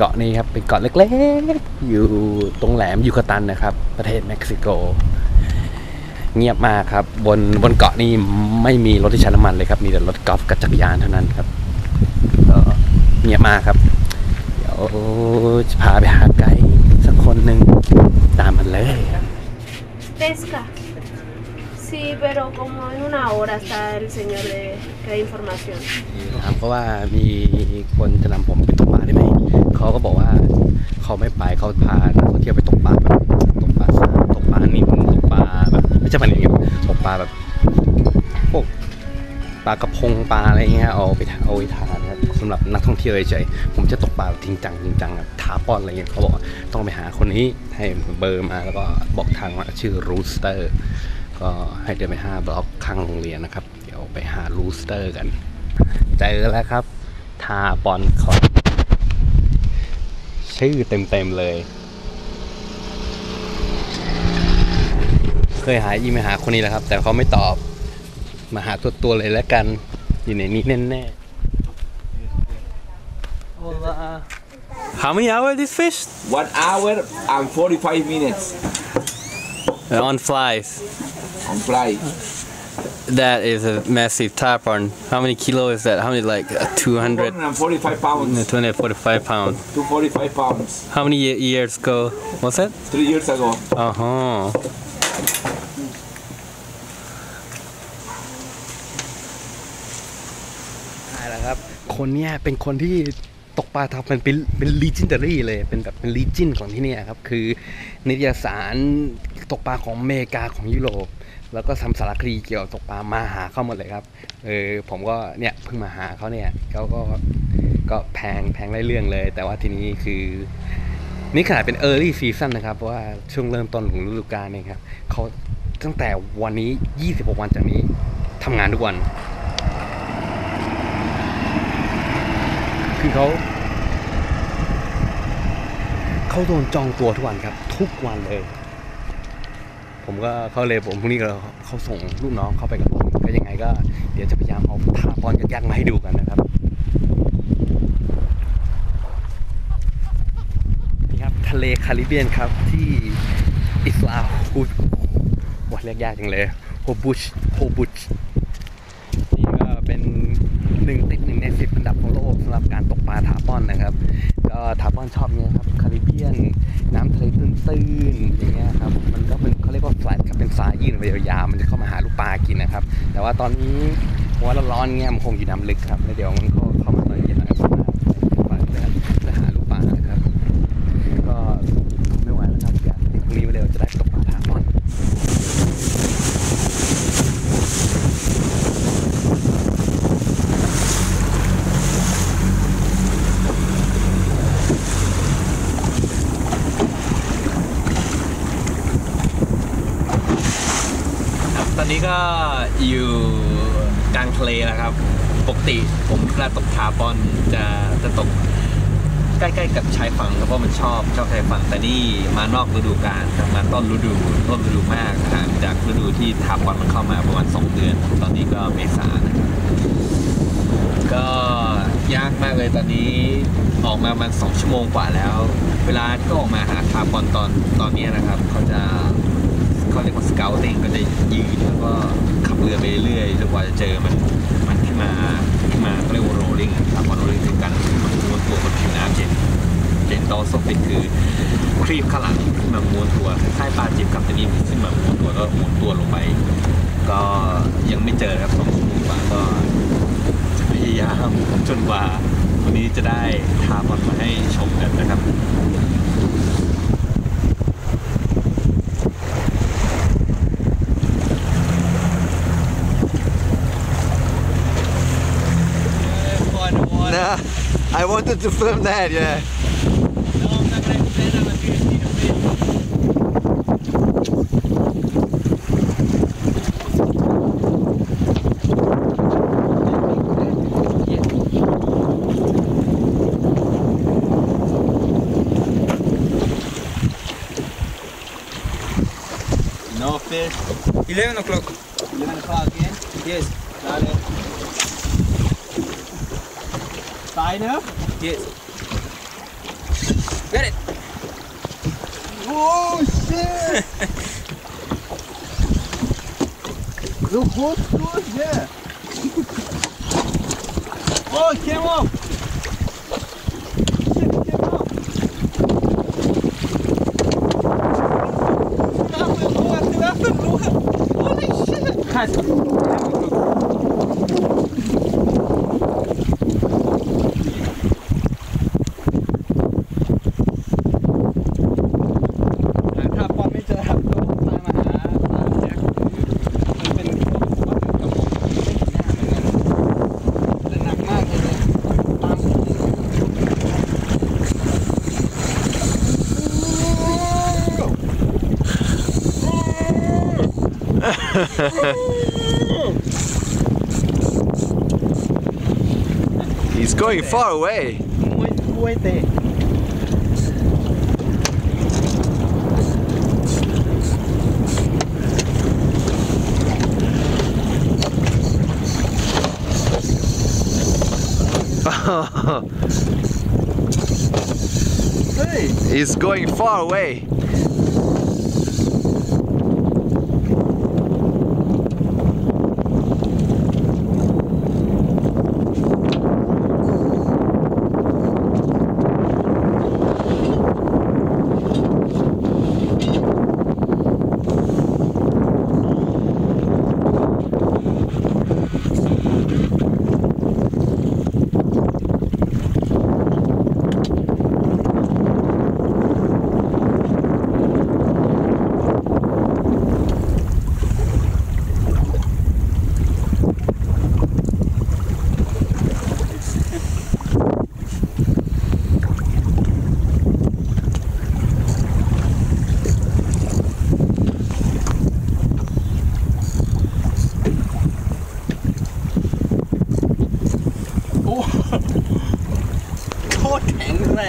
เกาะนี้ครับเป็นเกาะเล็กๆอยู่ตรงแหลมยูคาตันนะครับประเทศเม็กซิโกเงียบมากครับบนเกาะนี้ไม่มีรถที่ใช้น้ำมันเลยครับมีแต่รถกอล์ฟกับจักรยานเท่านั้นครับก็เงียบมากครับเดี๋ยวจะพาไปหาไกด์สักคนหนึ่งตามมันเลย Pesca. Sí, pero como en una hora está el señor que da información. ถามเขาว่ามีคนจะนำผมไปตกปลาได้ไหมเขาก็บอกว่าเขาไม่ไปเขาพานักท่องเที่ยวไปตกปลาแบบตกปลาสาตกปลานิ่มตกปลาแบบไม่ใช่ปลานิ่มตกปลาแบบพวกปลากระพงปลาอะไรเงี้ยเอาไปทานครับสำหรับนักท่องเที่ยวเฉยๆผมจะตกปลาจริงจังแบบทาป้อนอะไรเงี้ยเขาบอกต้องไปหาคนนี้ให้เบอร์มาแล้วก็บอกทางว่าชื่อรูสเตอร์ก็ให้เดินไป5 บล็อกข้างโรงเรียนนะครับเดี๋ยวไปหารูสเตอร์กันเจอแล้วครับทาปอนคอร์ชื่อเต็มเลยเคยหาอีเมลหาคนนี้แล้วครับแต่เขาไม่ตอบมาหาตัวเลยแล้วกันอยู่ในนี้แน่ๆ How many hours this fish? 1 hour and 45 minutes On flies. on fly. That is a massive tarpon. How many kilo is that? How many 200? 245 pounds. 245 pounds. 245 pounds. How many years ago was that? 3 years ago. Uh-huh. ได้แล้วครับคนเนี้ยเป็นคนที่ตกปลาทับมันเป็น legendary เลยเป็นแบบเป็น legend ของที่นี่ครับคือนิตยสารตกปลาของอเมริกาของยุโรปแล้วก็ทำสารคดีเกี่ยวกับตกปลามาหาเข้าหมดเลยครับผมก็เนี่ยเพิ่งมาหาเขาเนี่ยเขาก็แพงไล่เรื่องเลยแต่ว่าทีนี้คือนี่ขนาดเป็น early season นะครับเพราะว่าช่วงเริ่มต้นของฤดูกาลเนี่ยครับเขาตั้งแต่วันนี้26 วันจากนี้ทำงานทุกวันคือเขาโดนจองตัวทุกวันครับทุกวันเลยผมพรุ่งนี้เขาส่งลูกน้องเข้าไปกับผมก็ยังไงก็เดี๋ยวจะพยายามเอาทาปอนยักษ์มาให้ดูกันนะครับนี่ครับทะเลคาริบเบียนครับที่อิสลาฮูดว่าเรียกยากจังเลยโฮบุชนี่ก็เป็นติด1 ใน 10 อันดับของโลกสำหรับการตกปลาทาปอนนะครับก็ทาปอนชอบเนี่ยครับคาริบเบียนน้ำทะเลตื้นๆอย่างเงี้ยครับมันก็เป็นเขาเรียกว่าแฟลตครับเป็นทรายยื่นไปยาวๆมันจะเข้ามาหาลูกปลากินนะครับแต่ว่าตอนนี้ว่าร้อนๆเงี้ยมันคงอยู่น้ำลึกครับแล้วเดี๋ยวมันก็เข้ามาตอนเย็นแล้วก็มาจะหาลูกปลานะครับก็ไม่ไหวแล้วครับอยากพรุ่งนี้เร็วจะได้ตกปลาทาปอนตอนนี้ก็อยู่กลางทะเลแล้วครับปกติผมเวลาตกทาปอนจะตกใกล้ๆกับชายฝั่งเพราะมันชอบชายฝั่งแต่นี่มานอกฤดูกาลครับมาต้นฤดูมากห่างจากฤดูที่ทาปอนมันเข้ามาประมาณ2 เดือนตอนนี้ก็เมษานะครับก็ยากมากเลยตอนนี้ออกมาประมาณ2 ชั่วโมงกว่าแล้วเวลาที่เขาออกมาหาทาปอนตอนนี้นะครับเขาเรียกว่าสเกลติ้งก็จะยืนแล้วก็ขับเรือไปเรื่อยจนกว่าจะเจอมันขึ้นมาเขาเรียกว่าโรลลิ่งครับโรลลิ่งคือการมันม้วนตัวบนผิวน้ำเจนโตโซฟิกคือครีบข้างหลังขึ้นมาม้วนตัวคล้ายปลาจิบกับตัวนี้ขึ้นมาม้วนตัวก็หมุนตัวลงไปก็ยังไม่เจอครับ2 ชั่วโมงกว่าก็จะพยายามจนกว่าวันนี้จะได้ทาปอนมาให้ชมกันนะครับ Nah, I wanted to film that, yeah. No, I'm not going to say that until you see the fish. No fish. 11 o'clock. 11 o'clock again? Yes. Got it. Fine enough? Yes. Get it. Oh shit! The whole school, yeah. Oh, it came off. Shit, it came off. Holy shit!ถ้าปอนไม่เจอครับก็ตามมาหาแจ็คมันเป็นคนกับผมไม่เห็นหน้าเหมือนกันแต่หนักมากเลยตาม He's going far away. มวยเตะ เฮ้ย He's going far away. โอ้โคตรแข็งแรง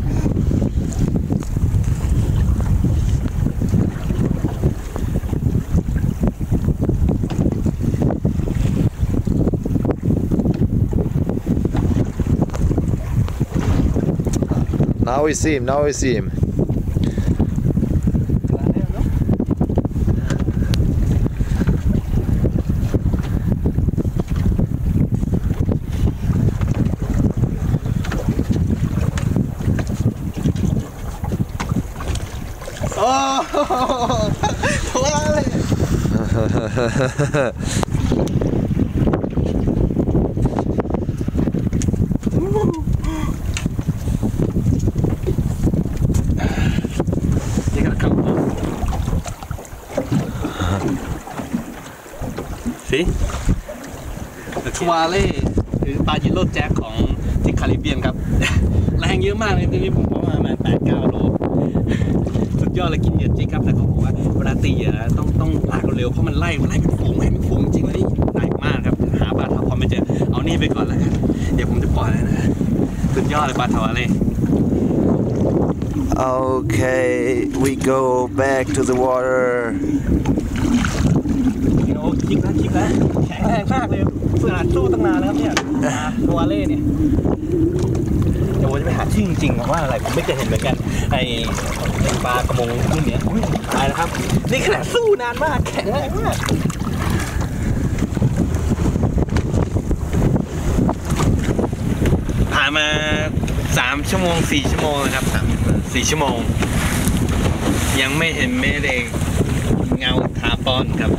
Now we see him. Now we see him. Oh, vale. นี่ก็คำสิทวาเล่หรือปลายิโร่แจ็คของที่คาริบเบียนครับ แรงเยอะมากเลยทีนี้ผมว่าประมาณ8-9 โลสุดยอดเลยกินเหยื่อจิ๊กครับแต่เขาบอกว่าเวลาตีเหยื่อต้องลากเร็วเพราะมันไล่เป็นฝูงเป็นฝูงจริงเลยหนักมากครับหาปลาทาวาไม่เจอเอานี่ไปก่อนแล้วกันเดี๋ยวผมจะปล่อยแล้วนะสุดยอดเลยปลาทาวาเล่ Okay, we go back to the water. โอ้จิกแล้วแข็งแรงมากเลยเพื่อนสู้ตั้งนานแล้วเนี่ยทาวาเล่เนี่ยเดี๋ยวผมจะไปหาชื่อจริงๆว่าอะไรผมไม่เคยเห็นเหมือนกันไอ้ปลากระมงรุ่นนี้ตายแล้วครับนี่ขนาดสู้นานมากแข็งแรงมากผ่านมา3 ชั่วโมง 4 ชั่วโมงนะครับ4 ชั่วโมงยังไม่เห็นแม่เด็กเงาทาปอนครับ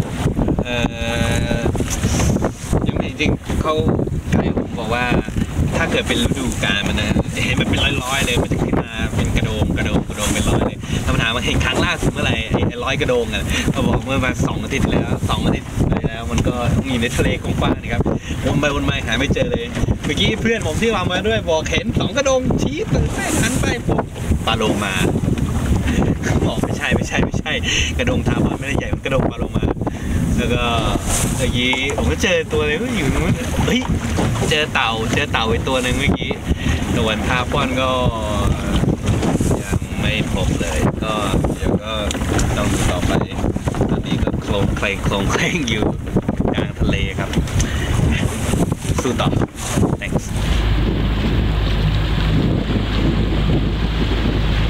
ยังไม่จริงเขาไกด์ผมบอกว่าถ้าเกิดเป็นฤดูกาลมันนะจะเห็นมันเป็นร้อยๆเลยมันจะขึ้นมาเป็นกระโดงเป็นร้อยเลยคำถามมาเห็นครั้งล่าสุดเมื่อไหร่ไอ้100 กระโดงอ่ะเขาบอกเมื่อมา2 อาทิตย์แล้ว2 อาทิตย์แล้วมันก็อยู่ในทะเลกว้างๆนะครับวนไปหาไม่เจอเลยเมื่อกี้เพื่อนผมที่วางมาด้วยบอกเห็น2 กระโดงชี้ตื่นเต้นหันไปปุ๊บปลาโลมาบอกไม่ใช่กระโดงทาปอนไม่ได้ใหญ่กระโดงปลาโลมาแล้วก็เมื่อกี้ผมก็เจอตัวเลยก็อยู่นู้นเฮ้ยเจอเต่าไปตัวหนึ่งเมื่อกี้ส่วนทาปอนก็ยังไม่พบเลยก็เดี๋ยวก็ต้องต่อไปตอนนี้ก็โคลงเคลงอยู่กลางทะเลครับสู้ต่อ thanks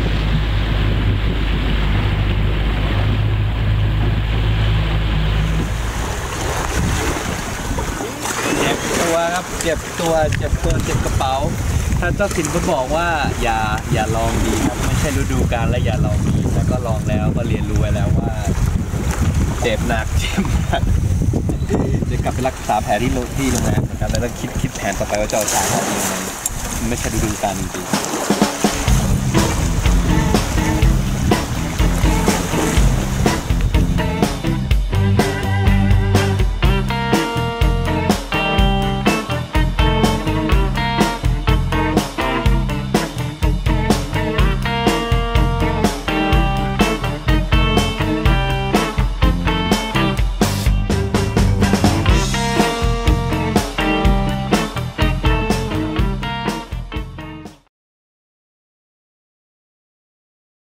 ครับเจ็บตัวเจ็บกระเป๋าท่านเจ้าถิ่นก็บอกว่าอย่าลองดีครับไม่ใช่ฤดูกาลและอย่าลองดีแต่ก็ลองแล้วก็เรียนรู้ไว้แล้วว่าเจ็บหนักจะกลับไปรักษาแผลที่โรงแรมนะครับแล้วต้องคิดแผนต่อไปว่าจะเอาช้างออกยังไงมันไม่ใช่ฤดูกาลจริงๆ